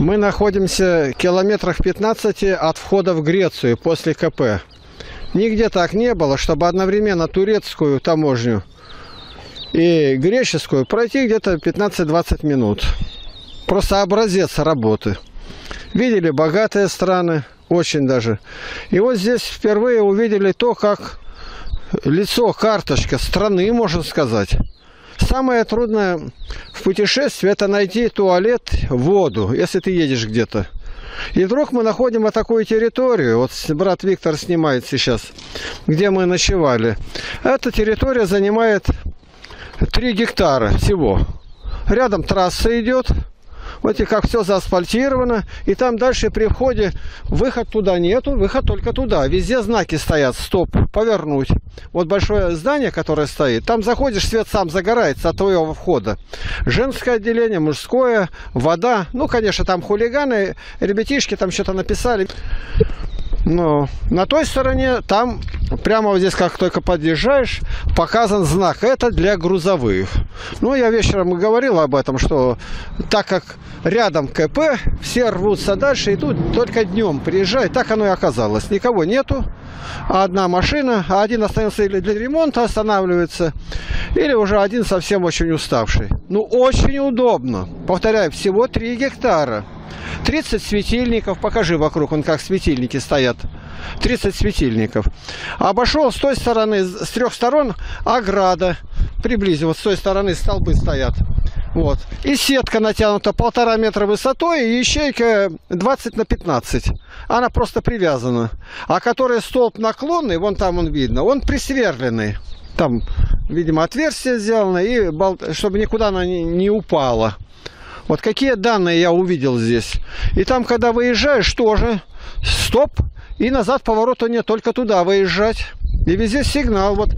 Мы находимся километрах 15 от входа в Грецию после КП. Нигде так не было, чтобы одновременно турецкую таможню и греческую пройти где-то 15-20 минут. Просто образец работы. Видели богатые страны, очень даже. И вот здесь впервые увидели то, как лицо, карточка страны, можно сказать. Самое трудное в путешествии – это найти туалет, воду, если ты едешь где-то. И вдруг мы находим такую территорию, вот брат Виктор снимает сейчас, где мы ночевали. Эта территория занимает 3 гектара всего. Рядом трасса идет. Вот и как все заасфальтировано. И там дальше при входе выход туда нету, выход только туда. Везде знаки стоят: стоп, повернуть. Вот большое здание, которое стоит, там заходишь, свет сам загорается от твоего входа. Женское отделение, мужское, вода. Ну, конечно, там хулиганы, ребятишки там что-то написали. Но на той стороне, там, прямо вот здесь, как только подъезжаешь, показан знак. Это для грузовых. Ну, я вечером говорил об этом, что так как рядом КП, все рвутся дальше, и тут только днем приезжают. Так оно и оказалось. Никого нету. Одна машина, а один остановился или для ремонта останавливается, или уже один совсем очень уставший. Ну, очень удобно. Повторяю, всего 3 гектара. 30 светильников, покажи вокруг, вон как светильники стоят. 30 светильников. Обошел с той стороны, с 3 сторон ограда. Приблизил, вот с той стороны столбы стоят. Вот. И сетка натянута 1,5 метра высотой, и ячейка 20 на 15. Она просто привязана. А который столб наклонный, вон там он видно, он присверленный. Там, видимо, отверстие сделано, и чтобы никуда она не упала. Вот какие данные я увидел здесь. И там, когда выезжаешь, тоже стоп, и назад поворота нет, только туда выезжать. И везде сигнал. Вот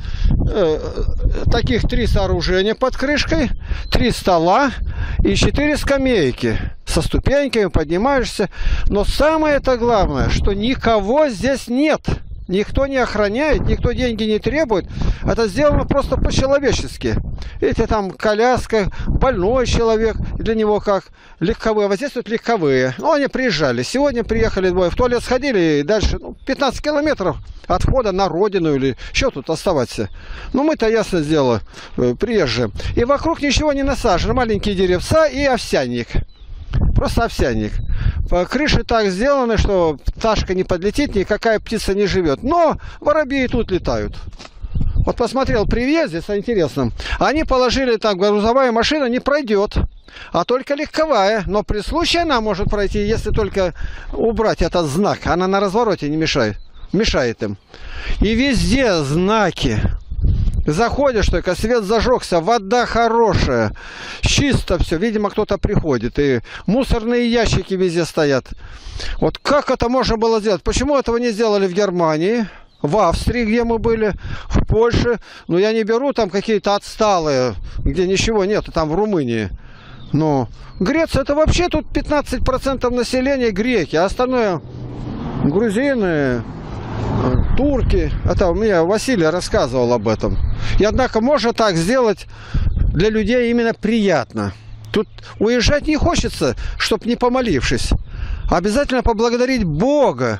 таких 3 сооружения под крышкой, 3 стола и 4 скамейки. Со ступеньками поднимаешься. Но самое-то главное, что никого здесь нет. Никто не охраняет, никто деньги не требует. Это сделано просто по-человечески. Видите, там коляска, больной человек, для него как легковые. Вот здесь тут легковые. Ну, они приезжали. Сегодня приехали двое, в туалет сходили, и дальше 15 километров от входа на родину, или что тут оставаться. Ну, мы-то ясно сделали, приезжие. И вокруг ничего не насажено. Маленькие деревца и овсяник. Просто овсяник. Крыши так сделаны, что пташка не подлетит, никакая птица не живет. Но воробьи и тут летают. Вот посмотрел при въезде, это интересно. Они положили там, грузовая машина не пройдет, а только легковая. Но при случае она может пройти, если только убрать этот знак. Она на развороте не мешает. Мешает им. И везде знаки. Заходишь только, свет зажегся, вода хорошая, чисто все. Видимо, кто-то приходит. И мусорные ящики везде стоят. Вот как это можно было сделать? Почему этого не сделали в Германии, в Австрии, где мы были, в Польше? Ну, я не беру там какие-то отсталые, где ничего нет, там в Румынии. Но Греция, это вообще тут 15% населения греки, а остальное грузины, турки. Это у меня Василий рассказывал об этом. И однако можно так сделать для людей именно приятно. Тут уезжать не хочется, чтобы не помолившись. Обязательно поблагодарить Бога.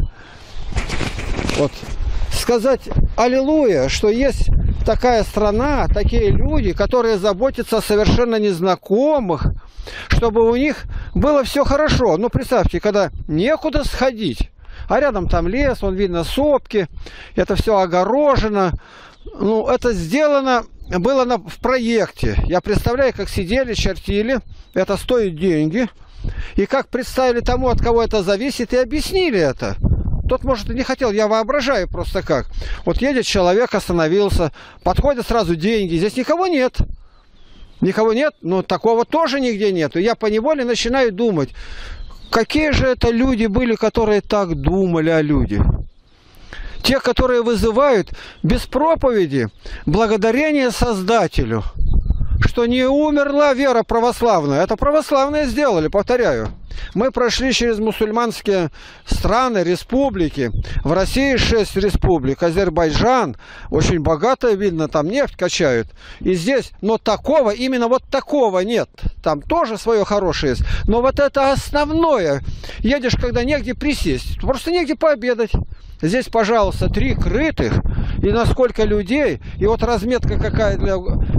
Вот. Сказать аллилуйя, что есть такая страна, такие люди, которые заботятся о совершенно незнакомых, чтобы у них было все хорошо. Ну, представьте, когда некуда сходить, а рядом там лес, вон видно сопки, это все огорожено. Ну, это сделано было в проекте. Я представляю, как сидели, чертили. Это стоит деньги. И как представили тому, от кого это зависит, и объяснили это. Тот, может, и не хотел, я воображаю просто как. Вот едет человек, остановился, подходят сразу деньги. Здесь никого нет. Никого нет, но такого тоже нигде нет. И я поневоле начинаю думать, какие же это люди были, которые так думали о людях. Те, которые вызывают без проповеди благодарение Создателю, что не умерла вера православная. Это православные сделали, повторяю. Мы прошли через мусульманские страны, республики. В России 6 республик. Азербайджан. Очень богато, видно, там нефть качают. И здесь, но такого, именно вот такого нет. Там тоже свое хорошее есть. Но вот это основное. Едешь, когда негде присесть. Просто негде пообедать. Здесь, пожалуйста, 3 крытых. И на сколько людей. И вот разметка какая для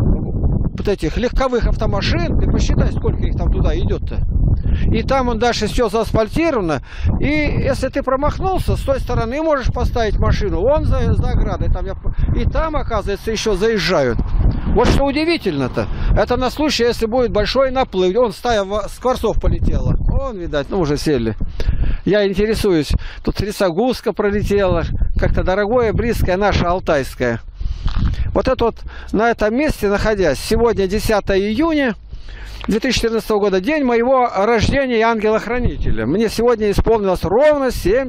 вот этих легковых автомашин. Ты посчитай, сколько их там туда идет-то. И там он дальше все заасфальтировано. И если ты промахнулся, с той стороны можешь поставить машину. Вон за оградой. И там, оказывается, еще заезжают. Вот что удивительно-то. Это на случай, если будет большой наплыв. Вон стая скворцов полетела. Вон, видать, ну уже сели. Я интересуюсь. Тут трясогузка пролетела. Как-то дорогое, близкое, наше алтайское. Вот это вот на этом месте, находясь, сегодня 10 июня 2014 года, день моего рождения и ангела-хранителя. Мне сегодня исполнилось ровно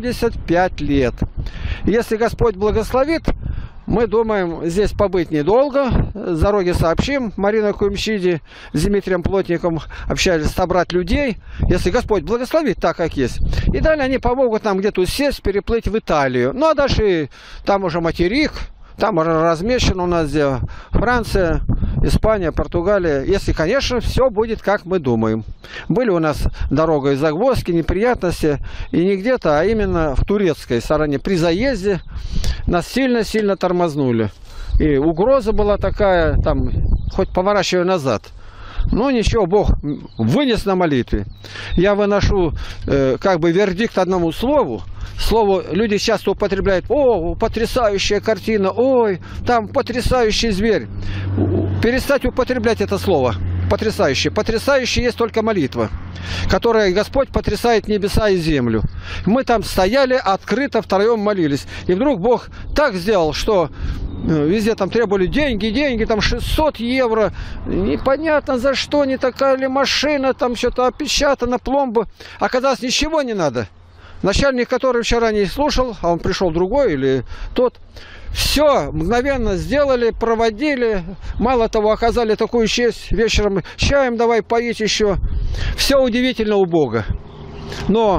75 лет. Если Господь благословит, мы думаем здесь побыть недолго. С дороги сообщим. Марина Куемщиди с Дмитрием Плотником общались, собрать людей. Если Господь благословит, так как есть. И далее они помогут нам где-то сесть, переплыть в Италию. Ну а дальше там уже материк. Там размещено у нас где Франция, Испания, Португалия. Если, конечно, все будет, как мы думаем. Были у нас дорога и загвоздки, неприятности. И не где-то, а именно в турецкой стороне. При заезде нас сильно-сильно тормознули. И угроза была такая, там, хоть поворачивай назад. Но ничего, Бог вынес на молитве. Я выношу как бы вердикт одному слову. Слово люди часто употребляют: о, потрясающая картина, ой, там потрясающий зверь. Перестать употреблять это слово. Потрясающее. Потрясающее есть только молитва, которая Господь потрясает небеса и землю. Мы там стояли, открыто втроем молились. И вдруг Бог так сделал, что везде там требовали деньги, там 600 евро. Непонятно за что, не такая ли машина, там что-то опечатано, пломбы. Оказалось, ничего не надо. Начальник, который вчера не слушал, а он пришел другой или тот, все мгновенно сделали, проводили. Мало того, оказали такую честь вечером: чаем давай поить еще. Все удивительно у Бога. Но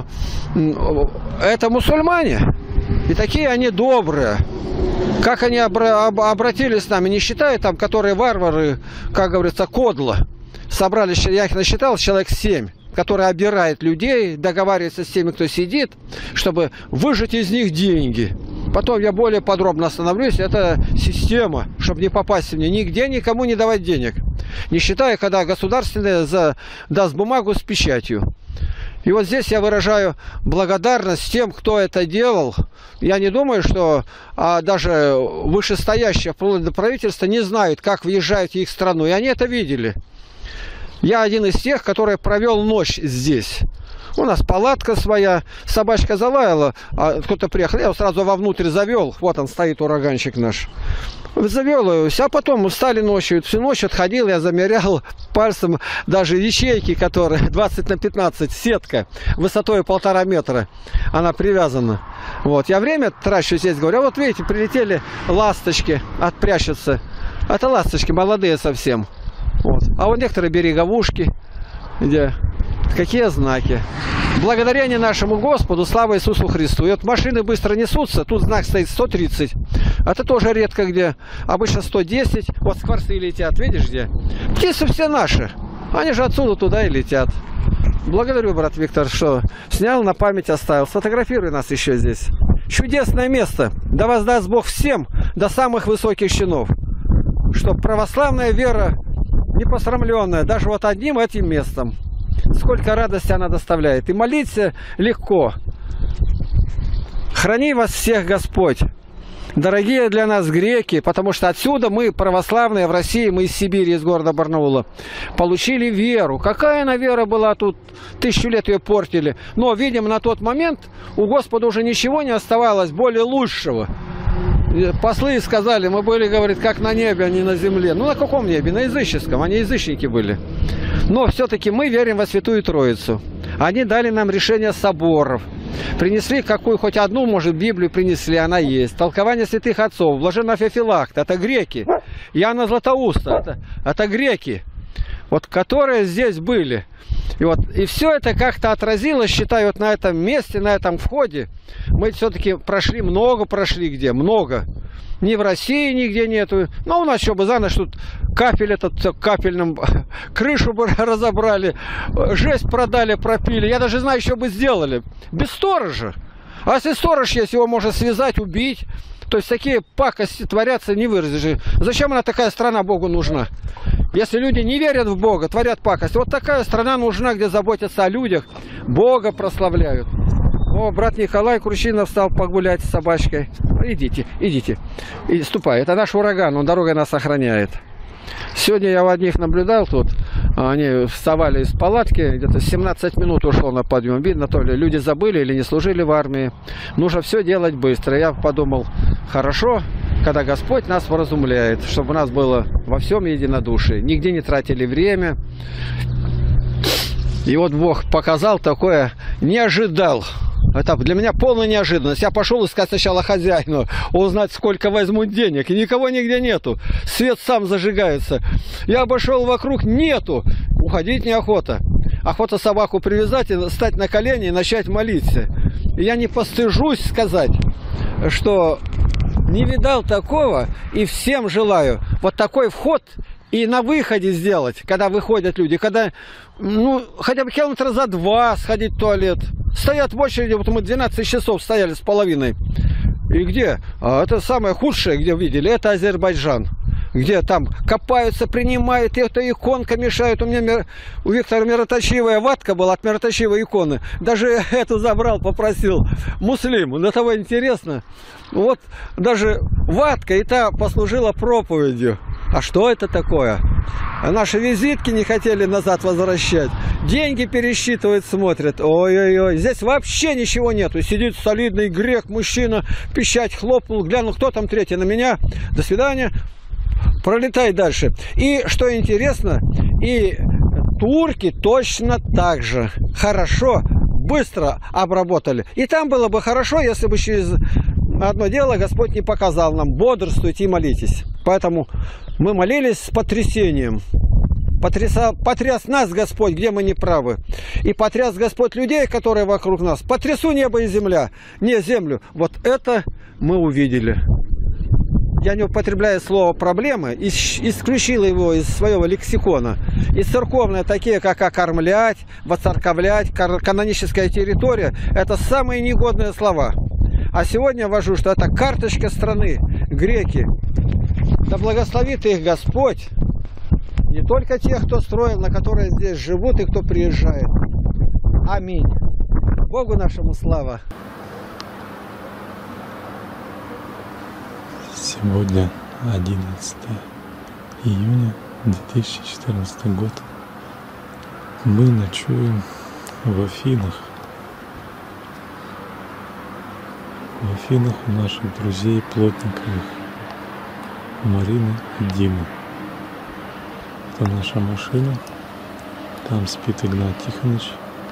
это мусульмане, и такие они добрые. Как они обратились с нами, не считая там, которые варвары, как говорится, кодло. Собрались, я их насчитал, человек 7. Который обирает людей, договаривается с теми, кто сидит, чтобы выжать из них деньги. Потом я более подробно остановлюсь. Это система, чтобы не попасть в нее. Нигде никому не давать денег. Не считая, когда государственное даст бумагу с печатью. И вот здесь я выражаю благодарность тем, кто это делал. Я не думаю, что даже вышестоящие, вплоть до правительства, не знают, как въезжают в их страну. И они это видели. Я один из тех, который провел ночь здесь. У нас палатка своя, собачка залаяла, а кто-то приехал, я его сразу вовнутрь завел. Вот он стоит, ураганчик наш. Завел его, а потом устали ночью. Всю ночь отходил, я замерял пальцем даже ячейки, которые 20 на 15, сетка, высотой 1,5 метра. Она привязана. Вот. Я время трачу здесь, говорю, а вот видите, прилетели ласточки, отпрячутся. Это ласточки молодые совсем. Вот. А вот некоторые береговушки, где какие знаки. Благодарение нашему Господу, слава Иисусу Христу. И вот машины быстро несутся, тут знак стоит 130. Это тоже редко где. Обычно 110. Вот скворцы летят, видишь где? Птицы все наши. Они же отсюда туда и летят. Благодарю, брат Виктор, что снял, на память оставил. Сфотографируй нас еще здесь. Чудесное место. Да воздаст Бог всем до самых высоких чинов. Чтоб православная вера непосрамленная, даже вот одним этим местом. Сколько радости она доставляет. И молиться легко. Храни вас всех Господь. Дорогие для нас греки, потому что отсюда мы, православные в России, мы из Сибири, из города Барнаула, получили веру. Какая она вера была тут? 1000 лет ее портили. Но, видимо, на тот момент у Господа уже ничего не оставалось более лучшего. Послы сказали, мы были, говорит, как на небе, а не на земле. Ну, на каком небе? На языческом. Они язычники были. Но все-таки мы верим во Святую Троицу. Они дали нам решение соборов. Принесли какую, хоть одну, может, Библию принесли, она есть. Толкование святых отцов. Блаженного Феофилакта. Это греки. Иоанна Златоуста. Это греки. Вот которые здесь были. И все это как-то отразилось, считаю, вот на этом месте, на этом входе. Мы все-таки прошли, много где, много. Ни в России нигде нету. Но у нас еще бы за ночь тут капель этот капельным, крышу бы разобрали, жесть продали, пропили. Я даже знаю, что бы сделали. Без сторожа. А если сторож есть, его можно связать, убить. То есть такие пакости творятся, не выразишь. Зачем она такая страна Богу нужна? Если люди не верят в Бога, творят пакость. Вот такая страна нужна, где заботятся о людях, Бога прославляют. О, брат Николай Кручинов стал погулять с собачкой. Идите, идите. И ступай. Это наш ураган, он дорогой нас охраняет. Сегодня я у одних наблюдал тут. Они вставали из палатки, где-то 17 минут ушло на подъем. Видно, то ли люди забыли или не служили в армии. Нужно все делать быстро. Я подумал, хорошо, когда Господь нас вразумляет, чтобы у нас было во всем единодушие. Нигде не тратили время. И вот Бог показал такое, не ожидал. Это для меня полная неожиданность. Я пошел искать сначала хозяину, узнать, сколько возьмут денег. И никого нигде нету. Свет сам зажигается. Я обошел вокруг, нету. Уходить неохота. Охота собаку привязать и стать на колени и начать молиться. И я не постыжусь сказать, что не видал такого. И всем желаю вот такой вход и на выходе сделать, когда выходят люди. Когда, ну, хотя бы километра за 2 сходить в туалет. Стоят в очереди, вот мы 12 часов стояли с половиной. И где? Это самое худшее, где видели, это Азербайджан. Где там копаются, принимают, это иконка мешает. У меня у Виктора мироточивая ватка была от мироточивой иконы. Даже эту забрал, попросил муслим. До того интересно. Вот даже ватка и та послужила проповедью. А что это такое? А наши визитки не хотели назад возвращать. Деньги пересчитывают, смотрят. Ой-ой-ой. Здесь вообще ничего нету. Сидит солидный грек, мужчина, пищать хлопнул, глянул, кто там третий на меня. До свидания. Пролетай дальше. И что интересно, и турки точно так же хорошо, быстро обработали. И там было бы хорошо, если бы через одно дело Господь не показал нам: бодрствуйте и молитесь. Поэтому мы молились с потрясением. Потряс нас Господь, где мы не правы. И потряс Господь людей, которые вокруг нас. Потрясу небо и земля. Не землю. Вот это мы увидели. Я не употребляю слово «проблемы», исключил его из своего лексикона. И церковные, такие как «окормлять», «воцерковлять», «каноническая территория» – это самые негодные слова. А сегодня ввожу, что это карточка страны, греки. Да благословит их Господь, не только тех, кто строил, на которые здесь живут и кто приезжает. Аминь. Богу нашему слава. Сегодня 11 июня 2014 год. Мы ночуем в Афинах. В Афинах у наших друзей Плотниковых, Марины и Димы. Это наша машина. Там спит Игнат Тихонович.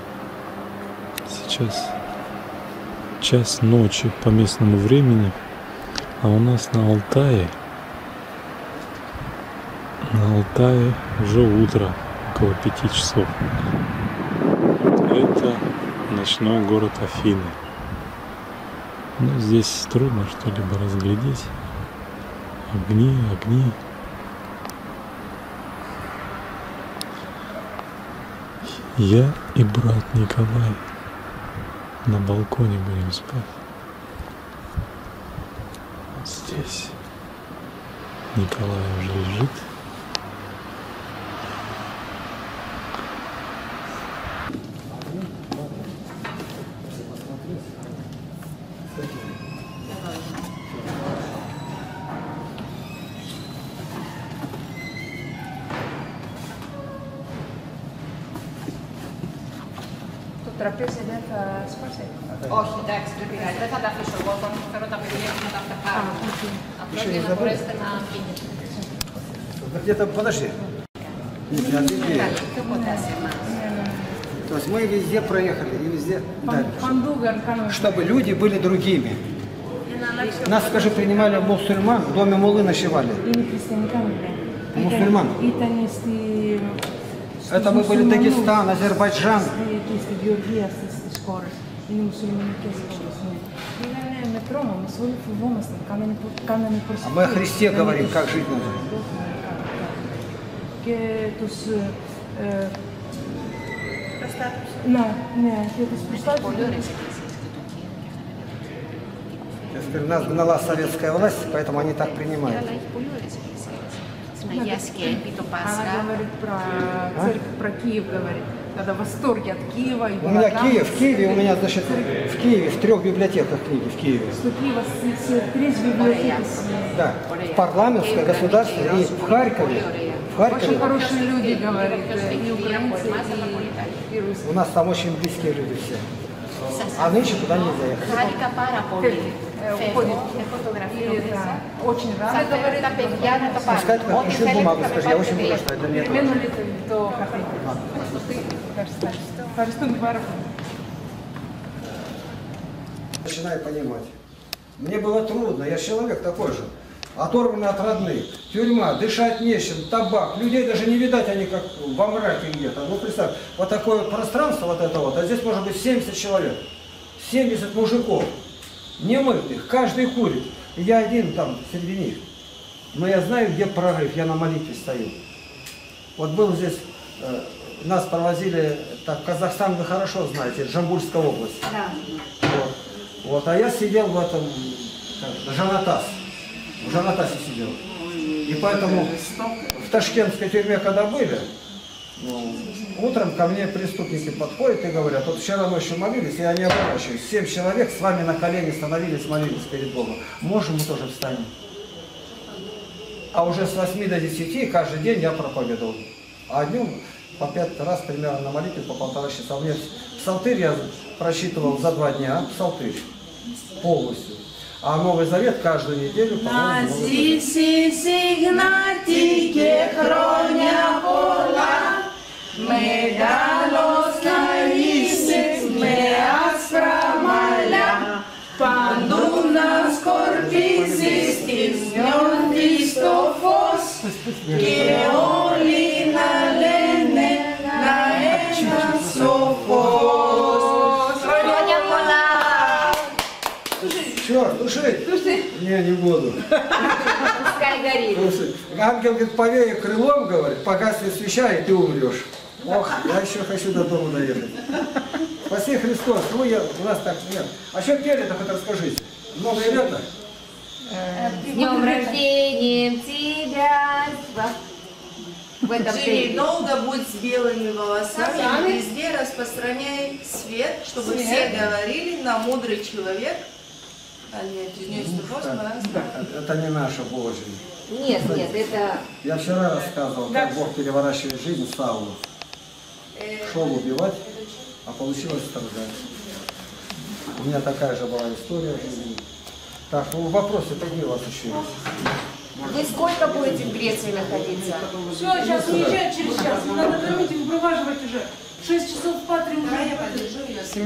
Сейчас час ночи по местному времени. А у нас на Алтае уже утро, около 5 часов. Это ночной город Афины. Но здесь трудно что-либо разглядеть. Огни. Я и брат Николай на балконе будем спать. Здесь Николай уже лежит. Τραπέζι δεν θα σπάσει. Όχι, εντάξει, δεν πειράζει. Δεν θα τα αφήσω εγώ. Θα φέρω τα παιδιά και να τα αυταπάρω. Απλώς για να μπορέσετε να πίνετε. Где-то, подожди. Πιο κοντά σε εμάς. То есть мы везде проехали и везде дальше. Чтобы люди были другими. Нас, скажи, принимали мусульман, в доме муллы ночевали. Мусульман. Это мы были Дагестан, Азербайджан. Este Georgia este skor. Nu musulmani keskin. Когда метро, мы свою футболность, когда не А мы о Христе говорим, как жить надо. Теперь нас гнала советская власть, поэтому они так принимают. Она говорит про Киев, говорит. Когда в восторге от Киева. У меня Киев, в Киеве, у меня, значит, в Киеве, в 3 библиотеках книги в Киеве. Что Киева три библиотеки. Да, в парламентской, государственной и в Харькове. В Очень Харькове. хорошие люди, говорит, и украинцы, и русские. У нас там очень близкие люди все. А нынче туда нельзя ехать. Очень рада, говорит, Пускай только пришлю бумагу, скажи, я очень буду ждать, для меня тоже. примерно ли то Начинаю понимать. Мне было трудно, я человек такой же. Оторванный от родных. Тюрьма, дышать нечем, табак. Людей даже не видать, они как во мраке где-то. Ну представь, вот такое пространство вот это вот, а здесь может быть 70 человек. 70 мужиков. Немытых, каждый курит. И я один там среди них. Но я знаю, где прорыв, я на молитве стою. Вот был здесь, нас провозили, так, Казахстан вы хорошо знаете, Джамбульская область. Да. Вот, а я сидел в этом, Жанатас. В Жанатасе сидел. И поэтому в ташкентской тюрьме, когда были, утром ко мне преступники подходят и говорят, вот вчера ночью молились, я не оборачиваюсь, 7 человек с вами на колени становились, молились перед Богом. Можем мы тоже встанем? А уже с 8 до 10 каждый день я проповедовал. А днем по 5 раз примерно на молитве по 1,5 часа. У меня псалтырь я прочитывал за 2 дня, псалтырь полностью. А Новый Завет каждую неделю, по-моему, Игнатике хроня пола, медалос наисец, me asframala, panduna scorpisis, isnion Christophos, que olina lene, naena sophos. Хроня пола. Что, тушить? Не, не буду. Пускай горит. Слушай, ангел говорит, повея крылом, говорит, погаснет свеча, и ты умрешь. Ох, я еще хочу до дома доехать. Спаси Христос. Ну, у нас так нет. А что пели-то, хоть расскажите? Новое лето? С днем рождения тебя! В этом Живи день. долго, будь с белыми волосами, везде распространяй свет, чтобы все говорили, на мудрый человек. А нет, Это не наша Божья. Нет, это... Я вчера рассказывал, как Бог переворачивает жизнь Саулу. Шел убивать, а получилось страдать. У меня такая же была история в жизни. Так, ну вопросы какие у вас еще есть? Вы сколько будете в Греции находиться? Все, сейчас уезжают через час. Надо кормить и выпроваживать уже. 6 часов в Патре уже я подержу. Из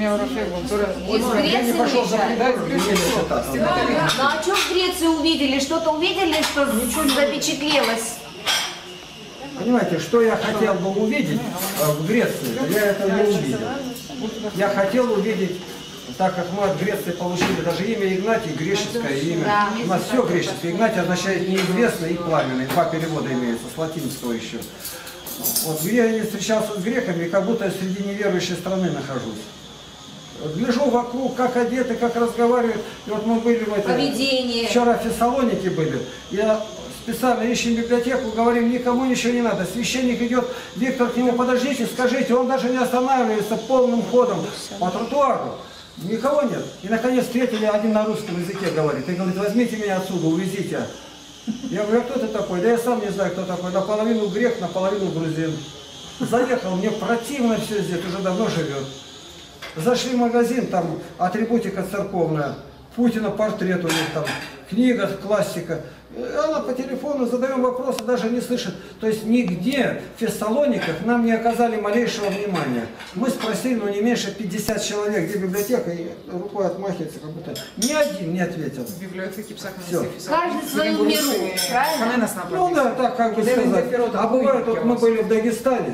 Я не Греции пошел за уезжают? преданным, Ну а что в Греции увидели? Что-то увидели, что запечатлелось? Понимаете, что я хотел бы увидеть в Греции, я этого не увидел. Я хотел увидеть, так как мы от Греции получили даже имя Игнатий, греческое имя. Да. У нас все греческое. Игнатий означает неизвестный и пламенный. 2 перевода имеются, с латинского еще. Вот где я не встречался с греками, как будто я среди неверующей страны нахожусь. Вот гляжу вокруг, как одеты, как разговаривают. И вот мы были в этой... Поведение. Вчера в Фессалонике были. Я специально ищем библиотеку, говорим, никому ничего не надо. Священник идет, Виктор к нему, подождите, скажите, он даже не останавливается полным ходом по тротуару. Никого нет. И наконец встретили, один на русском языке говорит. И говорит, возьмите меня отсюда, увезите. Я говорю, а кто ты такой? Да я сам не знаю, кто такой. Наполовину грек, наполовину грузин. Заехал, мне противно все здесь, уже давно живет. Зашли в магазин, там атрибутика церковная. Путина портрет у них там. книга, классика. Она по телефону задаем вопросы, даже не слышит. То есть нигде в Фессалониках нам не оказали малейшего внимания. Мы спросили, но не меньше 50 человек, где библиотека, и рукой отмахивается, как будто ни один не ответил. Библиотеки Все. Каждый в своем миру, правильно? Ну да, так как бы сказать. А бывает, вот мы были в Дагестане.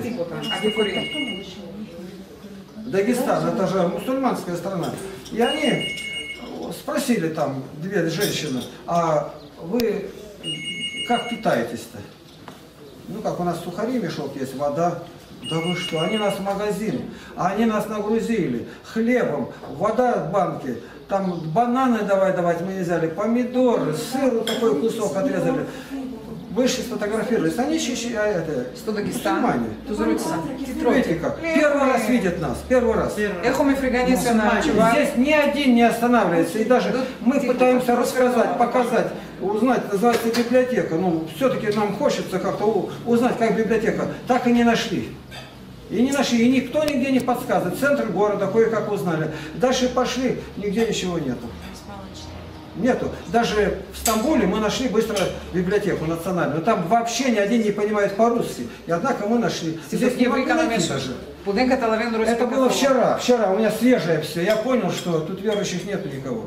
Дагестан, это же мусульманская страна. И они спросили там, две женщины, а вы как питаетесь-то? Ну как, у нас сухари, мешок есть, вода. Да вы что, они нас в магазин, а они нас нагрузили хлебом, вода в банке, там бананы давать мы не взяли, помидоры, сыр, вот такой кусок отрезали. Вышли, сфотографировались. Они это, мусульмане. Видите как? Первый раз видят нас, первый раз. Здесь ни один не останавливается. И даже мы пытаемся рассказать, показать, узнать, называется библиотека. Ну, все-таки нам хочется как-то узнать, как библиотека. Так и не нашли. И не нашли, и никто нигде не подсказывает. Центр города кое-как узнали. Дальше пошли, нигде ничего нету. Нету. Даже в Стамбуле мы нашли быстро библиотеку национальную. Там вообще ни один не понимает по-русски. И однако мы нашли. Здесь не могли найти даже. Это было вчера. Вчера у меня свежее все. Я понял, что тут верующих нету никого.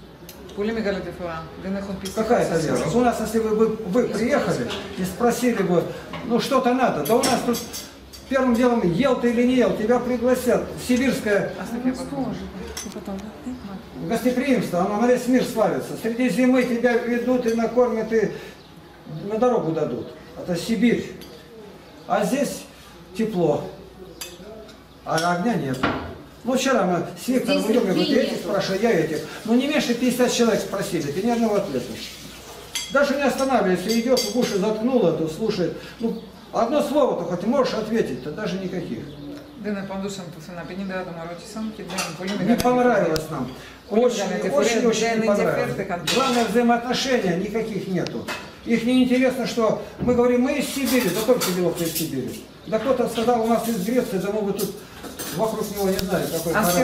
Какая-то вера. У нас, если вы приехали и спросили бы, ну что-то надо, да у нас тут первым делом, ел ты или не ел, тебя пригласят. Сибирское гостеприимство, оно на весь мир славится. Среди зимы тебя ведут и накормят, и на дорогу дадут. Это Сибирь. А здесь тепло, а огня нет. Ну, вчера мы с Виктором идем, я говорю, ты этих спрашиваю, я этих. Ну, не меньше 50 человек спросили, ты ни одного ответа. Даже не останавливается, идет, в уши заткнула, то слушает. Ну, одно слово-то хоть можешь ответить-то, даже никаких. Не понравилось нам. Очень не понравилось. Главное, взаимоотношения никаких нету. Их не интересно, что мы говорим, мы из Сибири, да только Белов из Сибири. Да кто-то сказал, у нас из Греции, да мы бы тут вокруг него не знали, какой парад.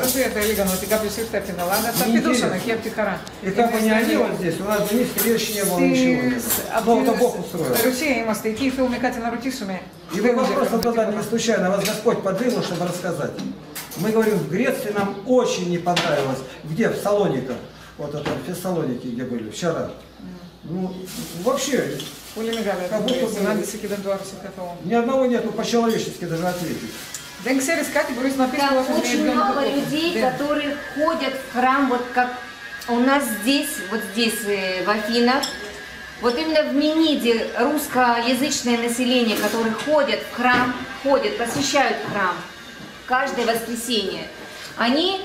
И как бы не они вот здесь, у нас бы ни встречи не было, ничего. Но это Бог устроил. И вы вопрос задали не случайно, вас Господь подвинул, чтобы рассказать. Мы говорим, в Греции нам очень не понравилось. Где? В Салониках. Вот это, в Фессалонике, где были вчера. Ну, вообще, как будто бы ни одного нету по-человечески даже ответить. Там очень мало людей, которые ходят в храм, вот как у нас здесь, вот здесь, в Афинах. Вот именно в Мениде русскоязычное население, которые ходят в храм, посещают храм каждое воскресенье. Они,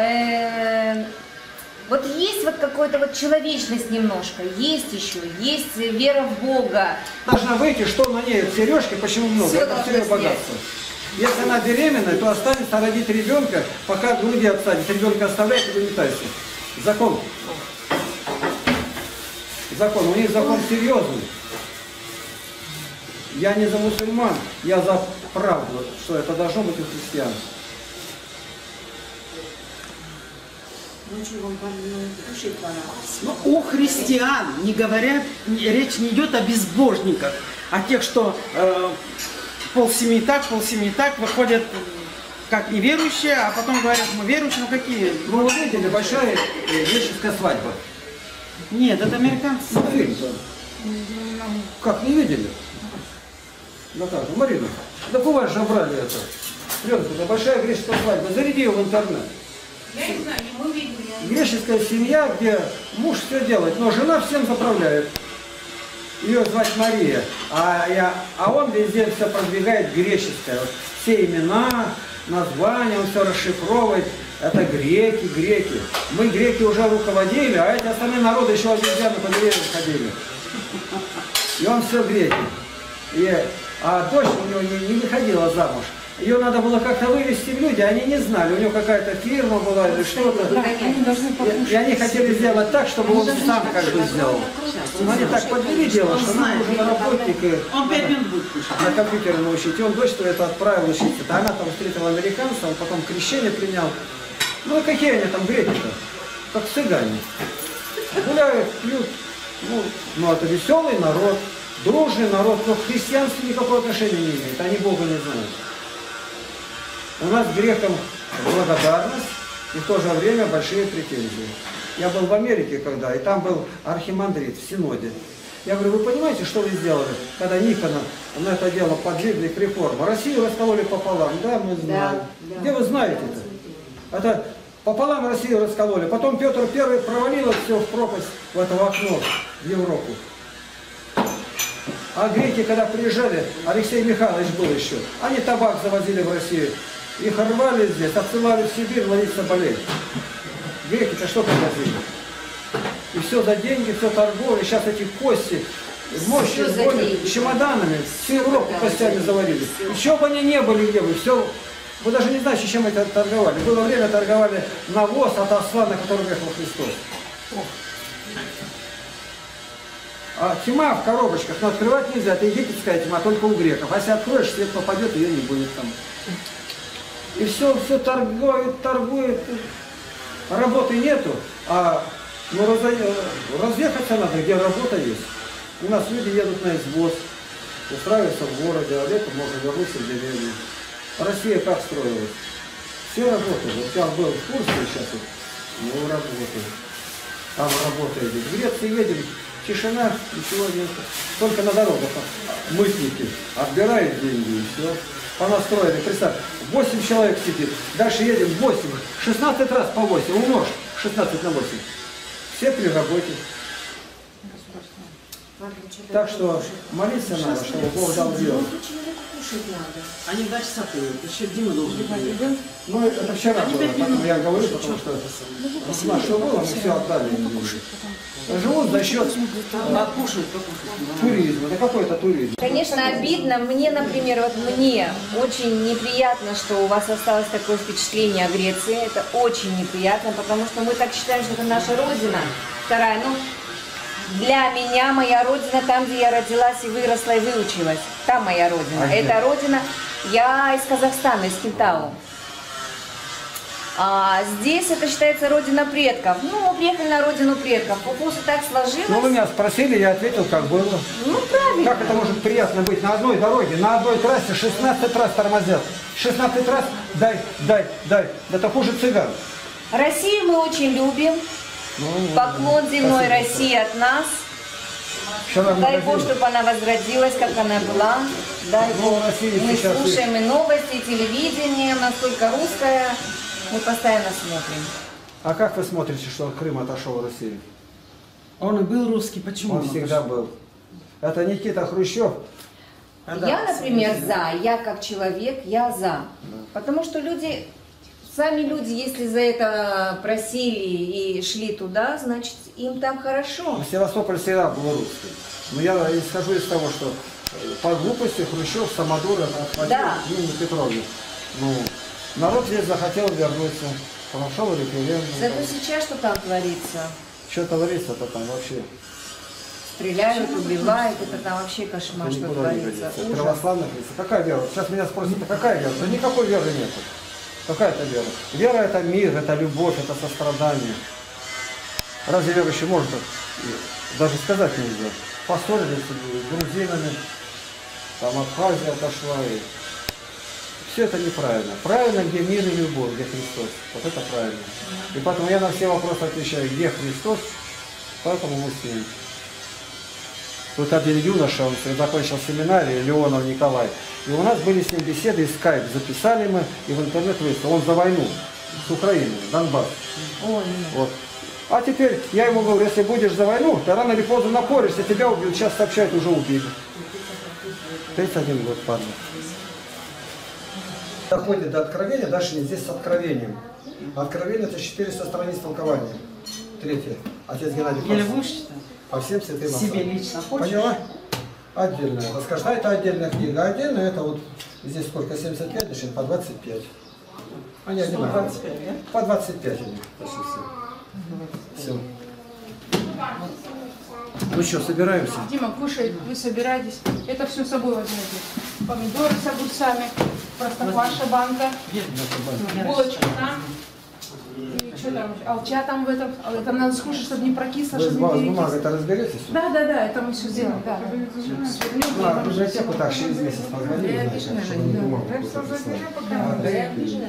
вот есть вот какая-то вот человечность немножко, есть еще, есть вера в Бога. Должна выйти, что на ней сережки, почему много, это все ее богатство. Если она беременная, то останется родить ребенка, пока груди отстанет. Ребенка оставляет и выметайся. Закон. Закон. У них закон серьезный. Я не за мусульман, я за правду, что это должно быть у христиан. Но у христиан не говорят, речь не идет о безбожниках, о тех, что полсемьи так, выходят как неверующие, а потом говорят, мы верующие, ну какие? Вы вот видели, большая греческая свадьба. Нет, это американцы. Ну, фильм. Как, не видели? Наташа, Марина, да у вас же брали это. Пленку, это большая греческая свадьба, заряди ее в интернет. Я не знаю, мы видели. Греческая семья, где муж все делает, но жена всем заправляет. Ее звать Мария, а он везде все продвигает греческое. Вот все имена, названия, он все расшифровывает. Это греки. Мы, греки, уже руководили, а эти остальные народы еще обезьяны по деревьям ходили. И он все греки. А дочь у него не выходила замуж. Ее надо было как-то вывести в люди, они не знали. У него какая-то фирма была или что-то. И они хотели сделать так, чтобы он сам как бы сделал. Но они так подвели дело, что нам нужен работник на компьютере научить. И он дочь это отправил учиться. А она там встретила американца, он потом крещение принял. Ну какие они там греки-то? Как цыгане. гуляют, пьют. Ну, это веселый народ, дружный народ, но к христианству никакого отношения не имеет, они Бога не знают. У нас к грекам благодарность и в то же время большие претензии. Я был в Америке когда, и там был архимандрит в Синоде. Я говорю, вы понимаете, что вы сделали, когда Никона на это дело подвигли к реформе? Россию раскололи пополам, да, мы знаем. Да. Где вы знаете это? Это пополам Россию раскололи. Потом Петр I провалил все в пропасть, в это окно, в Европу. А греки, когда приезжали, Алексей Михайлович был еще, они табак завозили в Россию. Их рвали здесь, отсылали в Сибирь, ловиться болеть. Греки-то что привозили? И все за деньги, все торговли. Сейчас эти кости, мощи, чемоданами, всю Европу костями заварили. Еще бы они не были, где бы, все. Вы даже не знаете, чем это торговали. Было время, торговали навоз от осла, на котором ехал Христос. А тьма в коробочках, но открывать нельзя. Это египетская тьма, только у греков. А если откроешь, свет попадет, ее не будет там. И все торгует. Работы нету, а разъехаться надо, где работа есть. У нас люди едут на извоз, устраиваются в городе, а летом можно вернуться в деревню. Россия как строилась? Все работают. Вот я был в Турции сейчас, вот, работаю. Там работает. В Греции едем, тишина, ничего нет. Только на дорогах мытники отбирают деньги и все. Понастроили, представь, 8 человек сидит, дальше едем 8, 16 раз по 8, умножь 16 на 8. Все при работе. Так что молиться надо, чтобы Бог дал веру. Они в 2 часа приедут, еще Дима должен приехать. Ну, это вчера было, поэтому я говорю, потому что что было, мы все отдали. Живут за счет туризма. Да какой это туризм? Конечно, обидно. Мне, например, вот мне очень неприятно, что у вас осталось такое впечатление о Греции. Это очень неприятно, потому что мы так считаем, что это наша родина. Вторая, ну, для меня моя родина там, где я родилась и выросла, и выучилась. Там моя родина. Это родина, я из Казахстана, из Кентау. А здесь это считается родина предков. Ну, мы приехали на родину предков. По вкусу так сложилось. Ну, вы меня спросили, я ответил, как было. Ну, правильно. Как это может приятно быть на одной дороге, на одной трассе 16 раз тормозят. 16 раз дай. Да это хуже цыган. Россию мы очень любим. Поклон земной России от нас. Дай Бог, чтобы она возродилась, как она была. Дай Бог. Мы слушаем и новости, и телевидение, настолько русское. Мы постоянно смотрим. А как вы смотрите, что Крым отошел в Россию? Он и был русский, почему? Он всегда был. Это Никита Хрущев. Я, например, за. Я как человек, я за. Потому что люди, сами люди, если за это просили и шли туда, значит, им там хорошо. Севастополь всегда был русский. Но я исхожу из того, что по глупости Хрущев, Самодур отходил Нине Петровне. Ну, народ здесь захотел вернуться. Прошел референдум. Зато сейчас что там творится? Что творится-то там вообще? Стреляют, убивают, это там вообще кошмар, что творится. Православных лиц. Какая вера? Сейчас меня спросят, а какая вера? Да никакой веры нет. Какая это вера? Вера это мир, это любовь, это сострадание. Разве верующий может даже сказать нельзя? Поссорились с грузинами, там Абхазия отошла. И... Все это неправильно. Правильно, где мир и любовь, где Христос. Вот это правильно. И поэтому я на все вопросы отвечаю, где Христос, поэтому мы с ним. Тут один юноша, он закончил семинарию, Леонов Николай. И у нас были с ним беседы, и скайп записали мы, и в интернет выставил. Он за войну с Украиной, Донбасс. Вот. А теперь я ему говорю, если будешь за войну, то рано или поздно напоришься, тебя убьют. Сейчас сообщают, уже убили. 31 год, парня. Доходит до откровения, дальше не здесь с откровением. Откровение это 400 страниц толкования. Третье. Отец Геннадий. Еле будешь читать? По всем святым отцам. Себе лично хочешь? Поняла? Отдельная. Расскажешь, это отдельная книга. Отдельная это вот здесь сколько? 75, значит, по 25. Они одинаковые. 25, да? По 25 они почти все. Все. Ну что, собираемся? Дима, кушай, вы собираетесь. Это все с собой возьмете. Помидоры с огурцами, простокваша банка, булочки нам. И Что там? Алча там в этом, там надо скушать, чтобы не прокисло, Вы с чтобы не бумагой перекисло. это разберетесь? Да, это мы все сделаем, да. Ну, а в библиотеку так через месяц позвонили, значит, чтобы не бумагу какую-то прислали.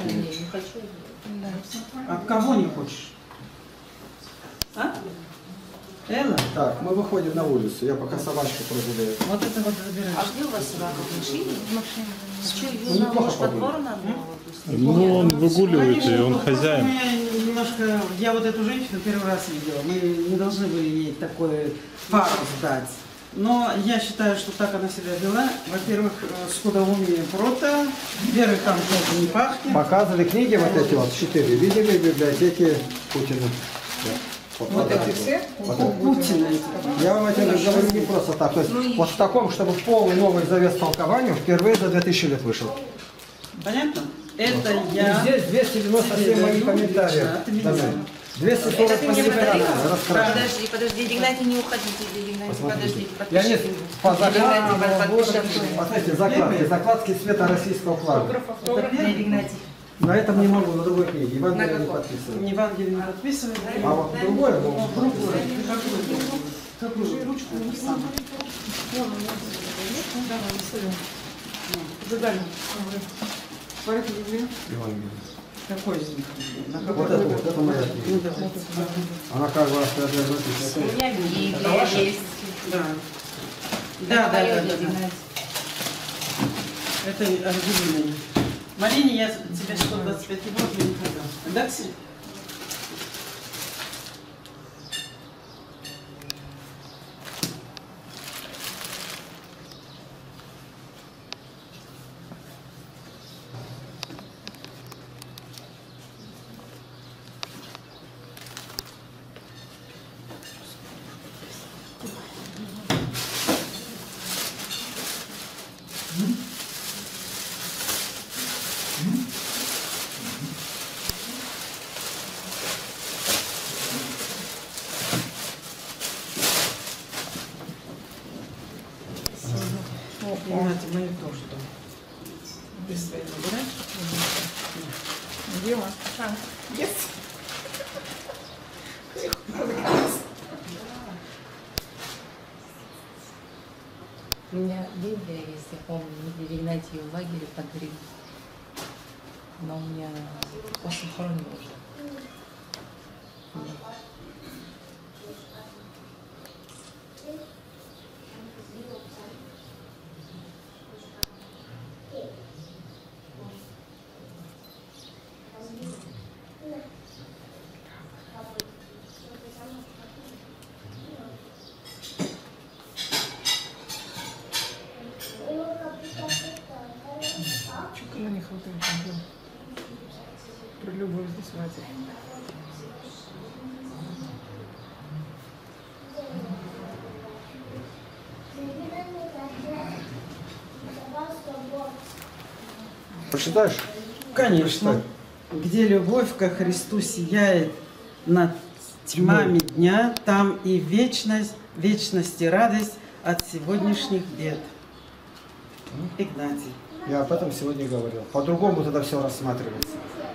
А кого не хочешь? А? Элла? Так, мы выходим на улицу, я пока собачку прогуляю. Вот это вот забираешь. А где у вас собака? В машине? В машине. С чем Ну, ее неплохо по двору погуляли. надо было пустить? Ну, он выгуливает ее, он Просто хозяин. мне немножко, я вот эту женщину первый раз видела, мы не должны были ей такой парус дать. Но я считаю, что так она себя вела. Во-первых, скудоумие прота, во-первых, там что-то не пахнет. Показывали книги вот эти вот 4, видели в библиотеке Путина? Вот эти все? У Путина эти. Я вам это говорю не просто так. То есть вот в таком, чтобы полный новый завес толкованию впервые за 2000 лет вышел. Понятно? Это И я... здесь 297 моих комментариев. даны. 240 комментариев. Подожди, Игнатий, не уходите, Игнатий, подождите, Я не подпишите. по Игнатий, закладке. Посмотрите, закладки цвета российского флага. Игнатий. На этом не могу, на другой книге. Евангелие не подписываю. Евангелие не подписывает. А вот другое могу. Какую ручку? Задание. Порядок Библии. Евангелие. Какой из них? На Вот какой? это вот, это моя книга. Ну, давайте. Она как бы оставляет. У меня Библия есть. Да. Да. Это оригинальное. Марине, я тебе 125 евро не продам. Да, Ксения? Игнатий, мои тоже там. Без своей набираешь? Дима. Yes. У меня Библия есть, я помню, видели Игнатий в лагере подарил. Но у меня похоронен уже. Чего на не хватает? Про любовь здесь матери. Прочитаешь? Конечно. Где любовь ко Христу сияет над тьмами дня, там и вечность и радость от сегодняшних бед. Игнатий. Я об этом сегодня говорил. По-другому тогда все рассматривается.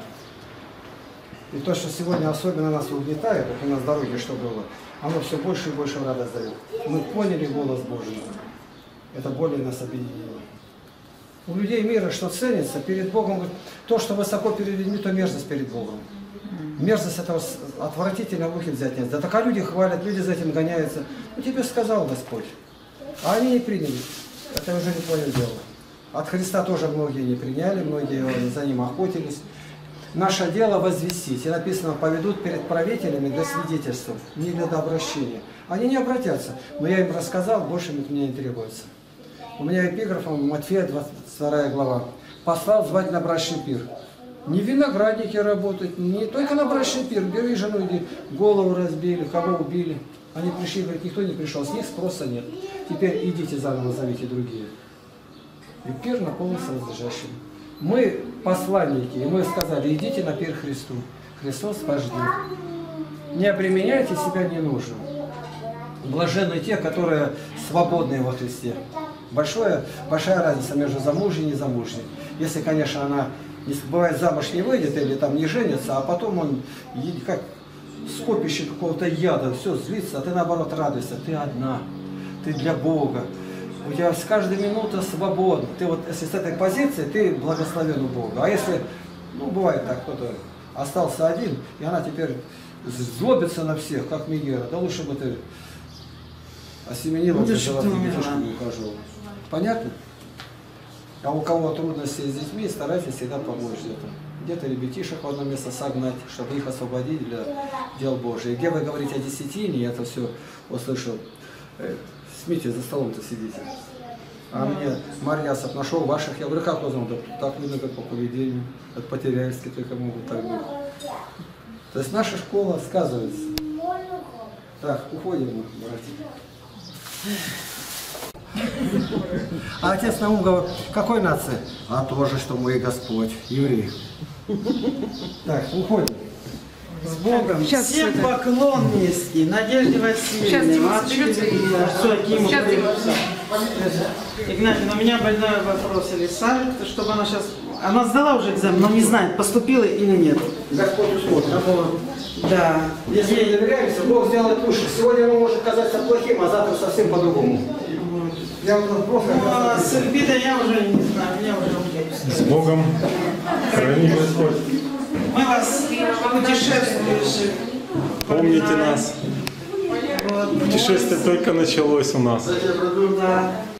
И то, что сегодня особенно нас угнетает, вот у нас дороги что было, оно все больше и больше в радость дает. Мы поняли голос Божий. Это более нас объединило. У людей мира что ценится перед Богом, то, что высоко перед людьми, то мерзость перед Богом. Мерзость этого отвратительно в ухе взять нет. Да так люди хвалят, люди за этим гоняются. Ну тебе сказал Господь. А они не приняли. Это уже не твое дело. От Христа тоже многие не приняли, многие за ним охотились. Наше дело возвестить. И написано, поведут перед правителями для свидетельства, не для обращения. Они не обратятся. Но я им рассказал, больше от меня не требуется. У меня эпиграфом Матфея 22 глава. Послал звать на брачный пир. Не виноградники работать, не только на брачный пир. Бери жену, иди, голову разбили, кого убили. Они пришли, говорят, никто не пришел, с них спроса нет. Теперь идите заново, зовите другие. И пир наполнился возлежащим. Мы посланники, и мы сказали, идите на пир Христу. Христос вас ждет. Не обременяйте себя ненужным. Блаженны те, которые свободны во Христе. Большая разница между замужней и незамужней. Если, конечно, она бывает, замуж не выйдет или там не женится, а потом он как скопище какого-то яда, все злится, а ты наоборот радуешься, ты одна, ты для Бога. У тебя с каждой минуты свободна. Ты вот, если с этой позиции, ты благословен у Бога. А если, ну, бывает так, кто-то остался один, и она теперь злобится на всех, как Мегера, да лучше бы ты осеменила, ухаживала. Понятно? А у кого трудности с детьми, старайтесь всегда помочь где-то. Где-то ребятишек в одно место согнать, чтобы их освободить для дел Божьих. Где вы говорите о десятине, я это все услышал. Смите, за столом-то сидите. А мне Марьясов нашел ваших, я говорю, как узнал? Да так видно, как по поведению. Это по-теряйски только могут так быть. То есть наша школа сказывается. Так, уходим мы, братья. А отец Наум говорит, какой нации? А тоже, что мой Господь, еврей. Так, уходим. С Богом. Сейчас всем поклон низкий. Надежде Васильевне. Игнатий, у меня больной вопрос. Или Савик, чтобы она сейчас... Она сдала уже экзамен, но не знает, поступила или нет. Господь усмотрит. Да. Если мы доверяемся, Бог сделает лучше. Сегодня он может казаться плохим, а завтра совсем по-другому. Я вот просто... Ну, с Эльбидой я уже не знаю, меня уже... С Богом. Храни Господь. Мы вас путешествующих. Помните нас. Путешествие только началось у нас. Да.